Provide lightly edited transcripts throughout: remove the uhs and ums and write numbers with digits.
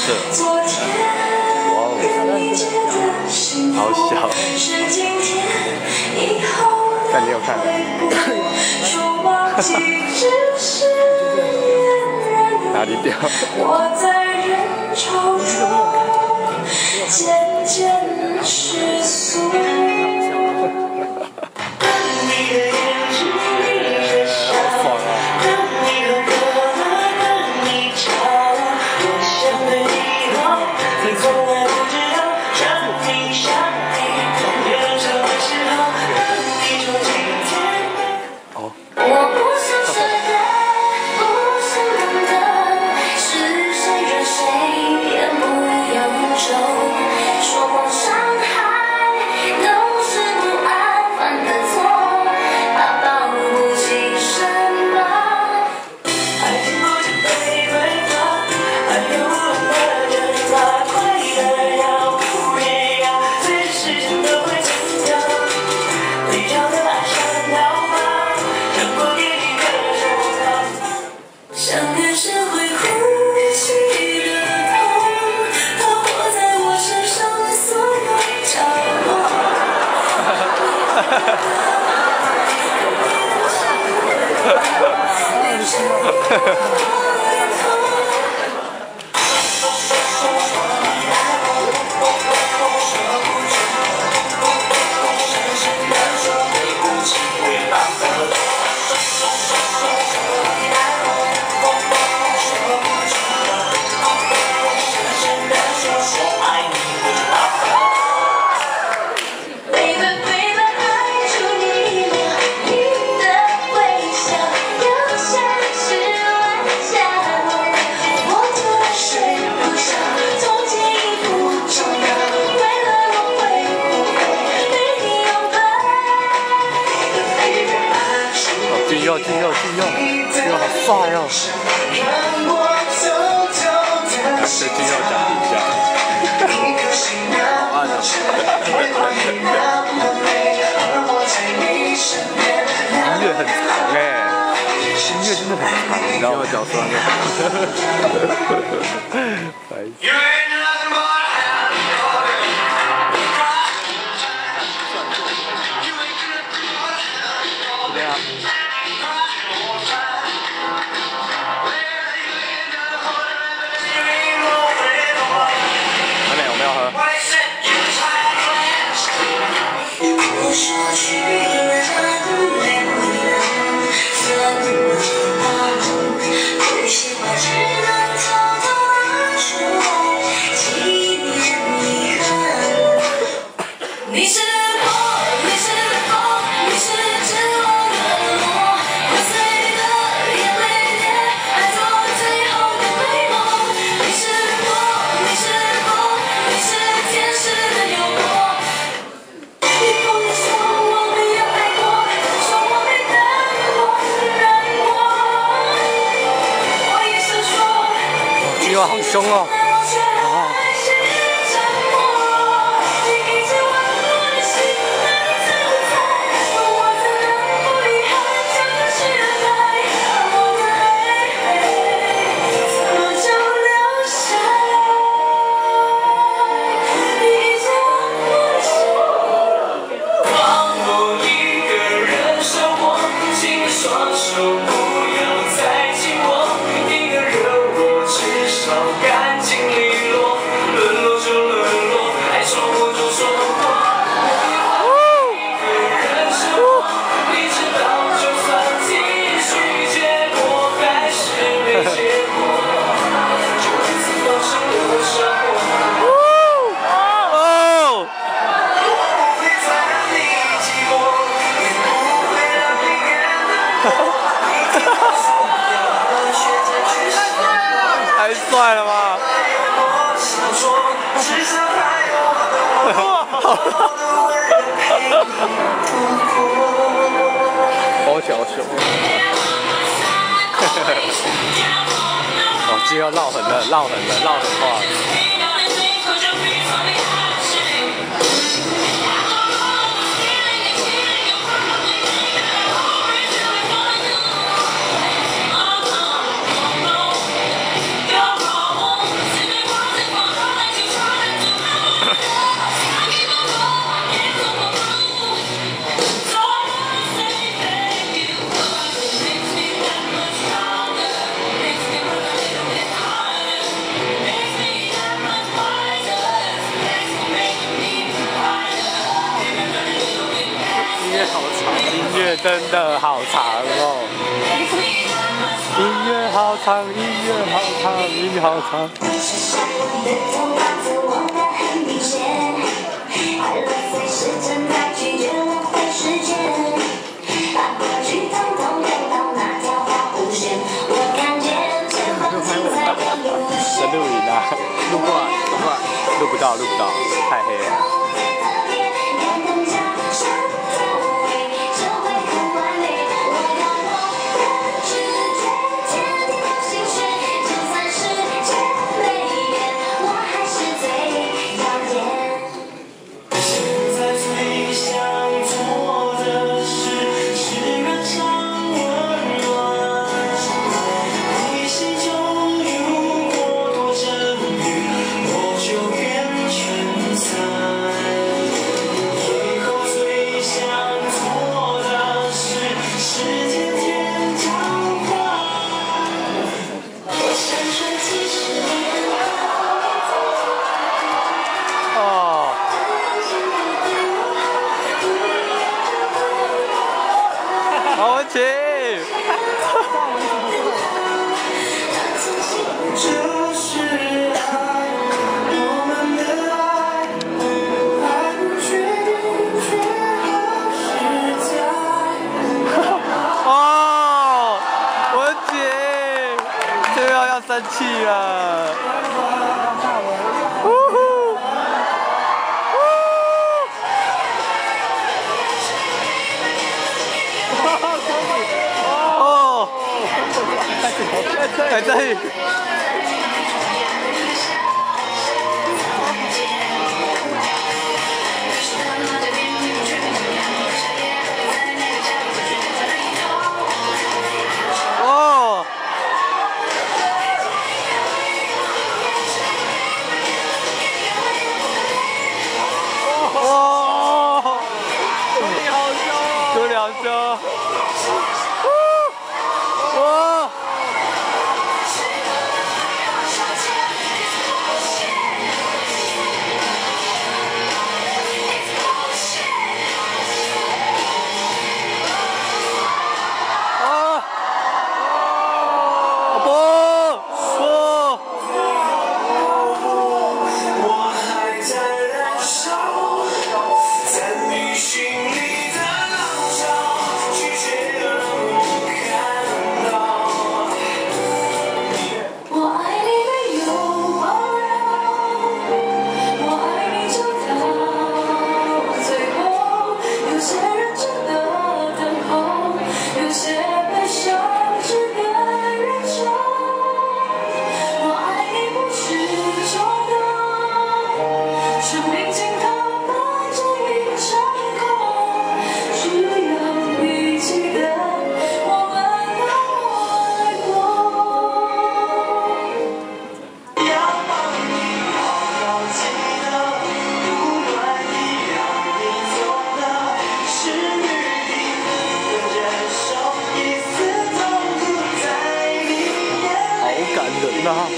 色。哇哦，好小。但你有看吗？哪里掉？俊佑好帅哦！这俊佑讲一下，好暗哦！音乐很长哎，音乐真的很长，你知道吗？我脚酸了。好凶哦！太帅了吧！好小熊。哦，今天要绕狠了，绕狠话。 真的好长哦。音乐好长，音乐好长，音乐好长。在录影啊， 录过， 录不到，太黑了。好文晴，哦，文晴，这要生气了。哦，还在。哦。哦。你好凶！就两凶。哇！啊！不！ 我还在燃烧，在你心里的浪潮，拒绝让我看到。我爱你没有保留，我爱你就到最后。有些人真的等候，有些悲伤只给人受。我爱你不是冲动，生命尽头伴着一场空，只要你记得我们都爱过。要帮你好好记得，不愿意让你走的，是雨滴的忍受，一丝痛苦在你眼里。 好感人呐！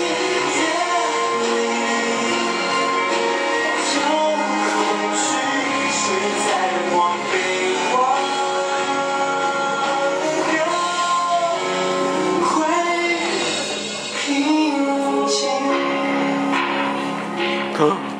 可。